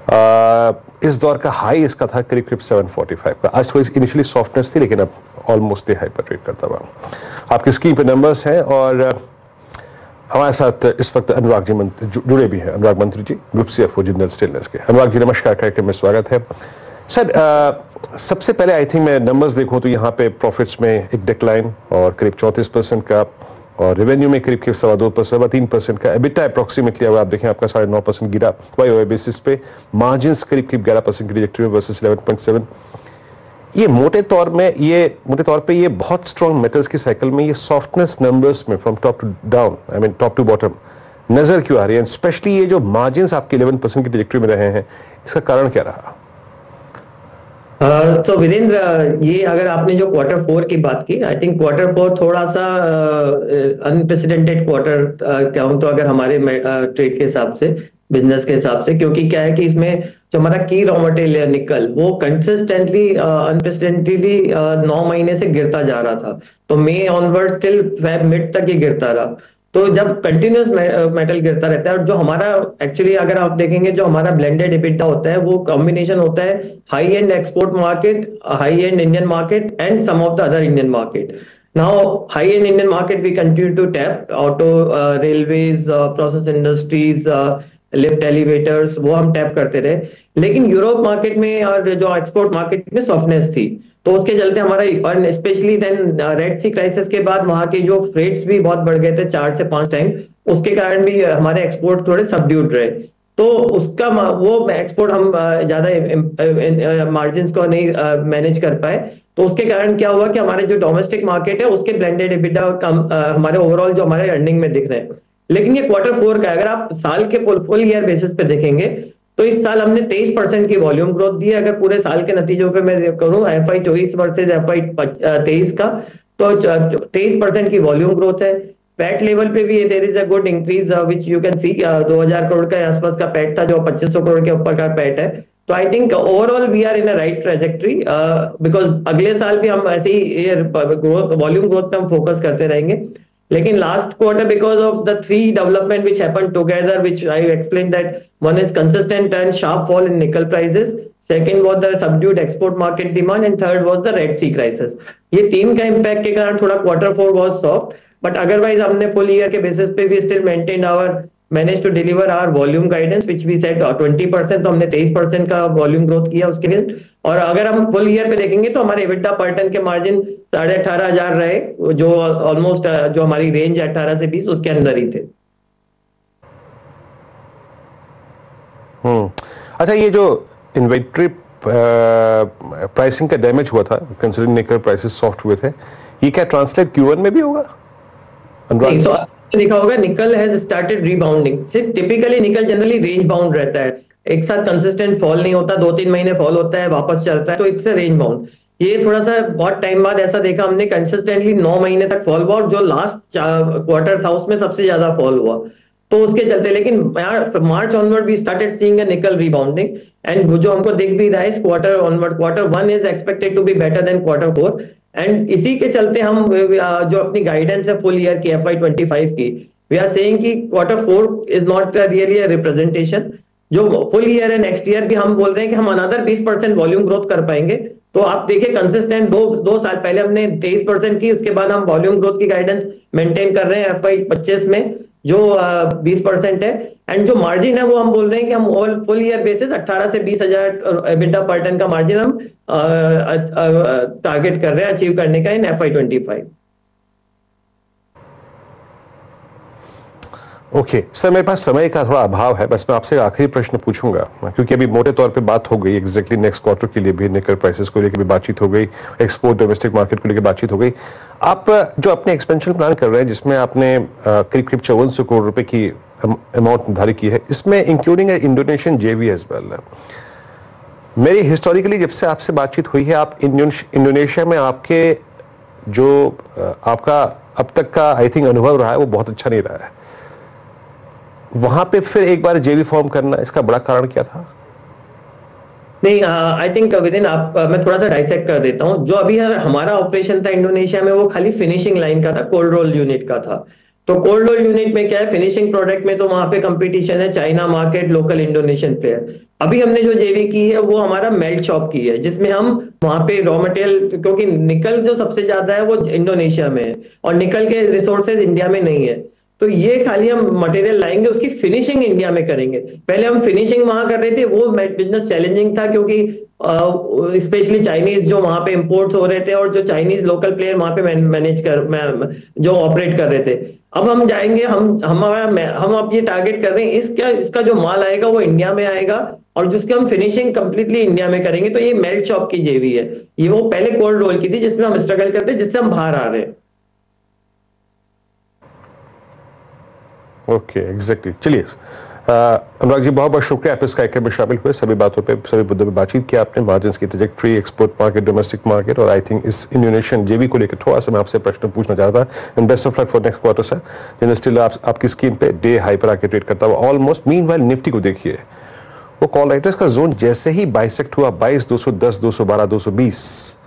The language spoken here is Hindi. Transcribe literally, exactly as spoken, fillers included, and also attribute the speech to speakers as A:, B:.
A: आ, इस दौर का हाई इसका था करीब करीब सात सौ पैंतालीस का। आज थोड़ी इनिशियली सॉफ्टनेस थी, लेकिन अब ऑलमोस्ट हाइपर ट्रेड करता हुआ आपकी स्क्रीन पे नंबर्स हैं। और हमारे साथ इस वक्त अनुराग जी मंत्री जुड़े भी हैं। Anurag Mantri ji, group CFO Jindal stainless के। अनुराग जी नमस्कार, कार्यक्रम में स्वागत है सर। आ, सबसे पहले आई थिंक मैं नंबर्स देखूं तो यहाँ पे प्रॉफिट्स में एक डिक्लाइन और करीब चौंतीस परसेंट का, और रेवेन्यू में करीब करीब सवा दो परसेंट सवा तीन परसेंट का। एबिटा अप्रोक्सीमेटली अगर आप देखें आपका साढ़े नौ परसेंट गिरा वाई ओए बेसिस पे। मार्जिन करीब करीब ग्यारह परसेंट की ट्रैजेक्टरी में वर्सेस इलेवन पॉइंट सेवन। ये मोटे तौर में ये मोटे तौर पे ये बहुत स्ट्रॉन्ग मेटल्स की साइकिल में ये सॉफ्टनेस नंबर्स में from top to down, I mean top to bottom नजर क्यों आ रही है? स्पेशली ये जो मार्जिन आपके इलेवन परसेंट की ट्रैजेक्टरी में रहे हैं, इसका कारण क्या रहा?
B: तो वीरेंद्र, ये अगर आपने जो क्वार्टर फोर की बात की, आई थिंक क्वार्टर फोर थोड़ा सा अनप्रेसिडेंटेड क्वार्टर कहूँ तो, अगर हमारे ट्रेड के हिसाब से, बिजनेस के हिसाब से, क्योंकि क्या है कि इसमें जो हमारा की रॉ मटेरियल है निकल, वो कंसिस्टेंटली अनप्रेसिडेंटली नौ महीने से गिरता जा रहा था। तो May onward till Feb mid तक ये गिरता रहा। तो जब कंटिन्यूस मेटल गिरता रहता है, और जो हमारा एक्चुअली अगर आप देखेंगे जो हमारा ब्लेंडेड एबिटा होता है, वो कॉम्बिनेशन होता है high end export market, high end Indian market and some of the other Indian market. Now high end Indian market we continue to tap auto, railways, process industries, lift elevators, वो हम टैप करते रहे। लेकिन यूरोप मार्केट में और जो एक्सपोर्ट मार्केट में सॉफ्टनेस थी, तो उसके चलते हमारा, और specially then Red Sea crisis के बाद वहां के जो फ्रेट्स भी बहुत बढ़ गए थे, चार से पांच टाइम, उसके कारण भी हमारे एक्सपोर्ट थोड़े सबड्यूड रहे। तो उसका वो एक्सपोर्ट हम ज्यादा मार्जिन को नहीं मैनेज कर पाए। तो उसके कारण क्या हुआ कि हमारे जो डोमेस्टिक मार्केट है उसके ब्लेंडेड एबिटा कम हमारे ओवरऑल जो हमारे अर्निंग में दिख रहे हैं। लेकिन ये क्वार्टर फोर का, अगर आप साल के फुल ईयर बेसिस पे देखेंगे तो इस साल हमने तेईस परसेंट की वॉल्यूम ग्रोथ दी है। अगर पूरे साल के नतीजों पे मैं करूं एफ आई चौबीस वर्सेज एफ आई तेईस का, तो तेईस परसेंट की वॉल्यूम ग्रोथ है। पैट लेवल पे भी there is a good increase which you can see. दो हजार करोड़ का आसपास का पैट था, जो पच्चीस सौ करोड़ के ऊपर का पैट है। तो I think overall we are in a right trajectory, because अगले साल भी हम ऐसी ग्रोथ, वॉल्यूम ग्रोथ पे हम फोकस करते रहेंगे। लेकिन last quarter, because of the three development which happened together, which I explain that one is consistent and sharp fall in nickel prices, second was the subdued export market demand, and third was the Red Sea crisis. ये तीन का इंपैक्ट के कारण थोड़ा quarter four was soft, but otherwise हमने फुल ईयर के बेसिस पे भी still maintain our manage to deliver our volume guidance which we set twenty percent. तो हमने तेईस परसेंट का वॉल्यूम ग्रोथ किया उसके लिए। और अगर हम फुल ईयर पे देखेंगे तो हमारे एबिटा पर टन के मार्जिन साढ़े अठारह हजार रहे, जो ऑलमोस्ट जो हमारी रेंज है अठारह से बीस, उसके अंदर ही थे।
A: हम्म अच्छा, ये जो इन्वेंट्री प्राइसिंग का डैमेज हुआ था, कंसीडरिंग निकल प्राइसेस सॉफ्ट हुए थे, ये क्या ट्रांसलेट क्यू वन में भी होगा?
B: नहीं, तो देखा होगा nickel has started rebounding. Typically nickel generally range bound रहता है, एक साथ कंसिस्टेंट फॉल नहीं होता, दो तीन महीने फॉल होता है वापस चलता है, तो इट्स रेंज बाउंड। ये थोड़ा सा बहुत टाइम बाद ऐसा देखा हमने, कंसिस्टेंटली नौ महीने तक फॉल हुआ, और जो लास्ट क्वार्टर था उसमें सबसे ज्यादा फॉल हुआ, तो उसके चलते। लेकिन March onward we started seeing a nickel rebounding, and जो हमको दिख भी रहा है इस quarter onward, quarter one is expected to be better than quarter four. And इसी के चलते हम जो अपनी गाइडेंस है फुल ईयर की एफ आई ट्वेंटी फाइव की, वी आर सेइंग कि quarter four is not really a representation. जो फुल ईयर है नेक्स्ट ईयर भी हम बोल रहे हैं कि हम अनदर बीस परसेंट वॉल्यूम ग्रोथ कर पाएंगे। तो आप देखिए कंसिस्टेंट दो दो साल पहले हमने तेईस परसेंट की, उसके बाद हम वॉल्यूम ग्रोथ की गाइडेंस मेंटेन कर रहे हैं एफ आई पच्चीस में जो बीस परसेंट है। एंड जो मार्जिन है वो हम बोल रहे हैं कि हम ऑल फुल ईयर बेसिस अठारह से बीस हजार एबिटा पर टन का मार्जिन हम टारगेट कर रहे हैं अचीव करने का in F I twenty five.
A: Okay sir, मेरे पास समय का थोड़ा अभाव है, बस मैं आपसे आखिरी प्रश्न पूछूंगा, क्योंकि अभी मोटे तौर पे बात हो गई एग्जैक्टली नेक्स्ट क्वार्टर के लिए भी, निकल प्राइसेस को लेकर भी बातचीत हो गई, एक्सपोर्ट डोमेस्टिक मार्केट को लेकर बातचीत हो गई। आप जो अपने एक्सपेंशन प्लान कर रहे हैं, जिसमें आपने करीब करीब चौवन सौ करोड़ रुपए की अमाउंट निर्धारित की है, इसमें including Indonesian JV as well. मेरी हिस्टोरिकली जब से आपसे बातचीत हुई है, आप इंडोनेशिया में आपके जो आपका अब तक का आई थिंक अनुभव रहा है वो बहुत अच्छा नहीं रहा है। वहां पे फिर एक बार जेवी फॉर्म करना, इसका बड़ा कारण क्या था?
B: नहीं, आई थिंक विदिन आप uh, मैं थोड़ा सा डाइसेक्ट कर देता हूं। जो अभी हमारा ऑपरेशन था इंडोनेशिया में, वो खाली फिनिशिंग लाइन का था, कोल्ड रोल यूनिट का था। तो कोल्ड रोल यूनिट में क्या है, फिनिशिंग प्रोडक्ट में तो वहां पे कंपटीशन है, China market, local Indonesian player. अभी हमने जो जेवी की है वो हमारा मेल्ट शॉप की है, जिसमें हम वहां पे रॉ मटेरियल, क्योंकि निकल जो सबसे ज्यादा है वो इंडोनेशिया में है और निकल के रिसोर्सेज इंडिया में नहीं है, तो ये खाली हम मटेरियल लाएंगे, उसकी फिनिशिंग इंडिया में करेंगे। पहले हम फिनिशिंग वहां कर रहे थे, वो बिजनेस चैलेंजिंग था, क्योंकि स्पेशली चाइनीज जो वहां पे इंपोर्ट्स हो रहे थे और जो चाइनीज लोकल प्लेयर वहां पे मैनेज कर जो ऑपरेट कर रहे थे। अब हम जाएंगे, हम हमारा हम अब ये टारगेट कर रहे हैं, इसका इसका जो माल आएगा वो इंडिया में आएगा और जिसकी हम फिनिशिंग कंप्लीटली इंडिया में करेंगे। तो ये मेल्ट शॉप की जेवी है, ये वो पहले कोल्ड रोल की थी जिसमें हम स्ट्रगल करते, जिससे हम बाहर आ रहे हैं।
A: Okay, exactly. चलिए अनुराग जी, बहुत बहुत शुक्रिया, आप इस कार्यक्रम में शामिल हुए, सभी बातों पे, सभी मुद्दों पे बातचीत की आपने, मार्जिन की trajectory, export market, domestic market, और आई थिंक इस इंडोनेशियन जेवी को लेकर थोड़ा सा मैं आपसे प्रश्न पूछना चाहता था। And best of luck for next quarter sir. जिन स्टिल आप, आपकी स्क्रीन पे डे हाई पर आके ट्रेड करता हुआ ऑलमोस्ट। मीनवाइल निफ्टी को देखिए, वो कॉल राइटर्स का जोन जैसे ही बाइसेक्ट हुआ, बाईस दो सौ दस, दो सौ बारह, दो सौ बीस,